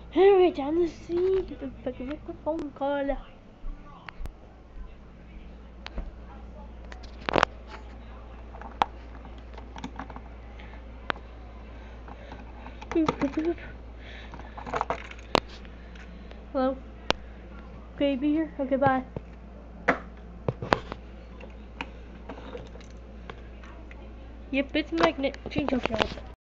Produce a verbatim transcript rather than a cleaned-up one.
Anyway, time to see the fucking make the phone call. Boop, boop, boop. Hello? Okay, be here? Okay, bye. Yep, it's a magnet. Change your job.